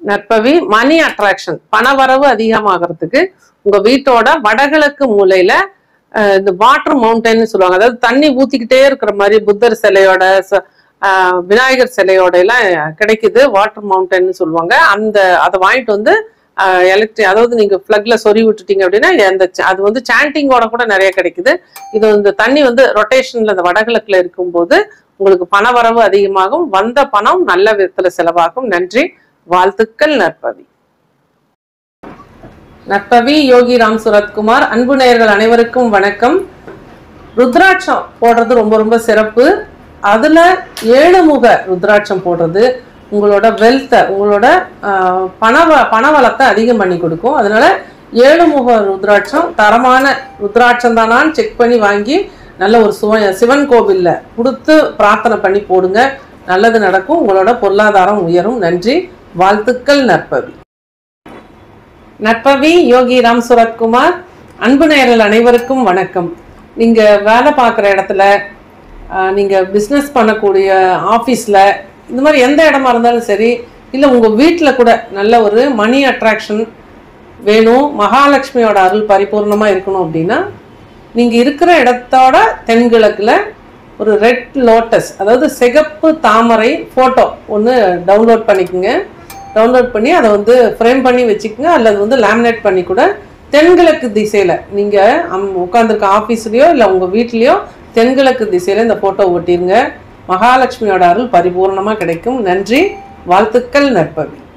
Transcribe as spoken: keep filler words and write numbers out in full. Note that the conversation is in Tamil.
நற்பவி மணி அட்ராக்ஷன் பணவரவு அதிகமாகிறதுக்கு உங்க வீட்டோட வடகிழக்கு மூலையில இந்த வாட்டர் மவுண்டைன்னு சொல்லுவாங்க. அதாவது தண்ணி ஊத்திக்கிட்டே இருக்கிற மாதிரி புத்தர் சிலையோட ஆஹ் விநாயகர் சிலையோட எல்லாம் கிடைக்குது. வாட்டர் மவுண்டைன்னு சொல்லுவாங்க. அந்த அதை வாங்கிட்டு வந்து எலக்ட்ரி அதாவது நீங்க பிளக்ல சொறி விட்டுட்டீங்க அப்படின்னா அந்த அது வந்து சாண்டிங்கோட கூட நிறைய கிடைக்குது. இது இந்த தண்ணி வந்து ரொட்டேஷன்ல இந்த வடகிழக்குல இருக்கும்போது உங்களுக்கு பணவரவு அதிகமாகும், வந்த பணம் நல்ல விதத்துல செலவாகும். நன்றி, வாழ்த்துக்கள். நற்பவி நற்பவி யோகி ராம் சுரத்குமார். அன்பு நேயர்கள் அனைவருக்கும் வணக்கம். ருத்ராட்சம் போடுறது ரொம்ப ரொம்ப சிறப்பு. அதுல ஏழு முக ருத்ராட்சம் போடுறது உங்களோட வெல்த்தை உங்களோட பணவ பணவளத்தை அதிகம் பண்ணி கொடுக்கும். அதனால ஏழு முக ருத்ராட்சம் தரமான ருத்ராட்சம் தானான்னு செக் பண்ணி வாங்கி நல்ல ஒரு சுவ சிவன் கோவில்ல கொடுத்து பிரார்த்தனை பண்ணி போடுங்க. நல்லது நடக்கும், உங்களோட பொருளாதாரம் உயரும். நன்றி, வாழ்த்துக்கள். நற்பவி நற்பவி யோகி ராம் சுரத்குமார். அன்பு நேயர்கள் அனைவருக்கும் வணக்கம். நீங்க வேலை பார்க்குற இடத்துல, நீங்க பிஸ்னஸ் பண்ணக்கூடிய ஆஃபீஸில், இந்த மாதிரி எந்த இடமா இருந்தாலும் சரி, இல்லை உங்கள் வீட்டில் கூட நல்ல ஒரு மணி அட்ராக்ஷன் வேணும், மகாலட்சுமியோட அருள் பரிபூர்ணமாக இருக்கணும் அப்படின்னா நீங்கள் இருக்கிற இடத்தோட தென்கிழக்கில் ஒரு ரெட் லோட்டஸ் அதாவது சிகப்பு தாமரை ஃபோட்டோ ஒன்று டவுன்லோட் பண்ணிக்கோங்க. டவுன்லோட் பண்ணி அதை வந்து ஃப்ரேம் பண்ணி வச்சுக்கோங்க, அல்லது வந்து லேமினேட் பண்ணி கூட தென்கிழக்கு திசையில் நீங்கள் உட்காந்துருக்க ஆஃபீஸ்லேயோ இல்லை உங்கள் வீட்லேயோ தென்கிழக்கு திசையில் இந்த ஃபோட்டோ ஒட்டிடுங்க. மகாலட்சுமியோட அருள் பரிபூர்ணமாக கிடைக்கும். நன்றி, வாழ்த்துக்கள். நற்பவி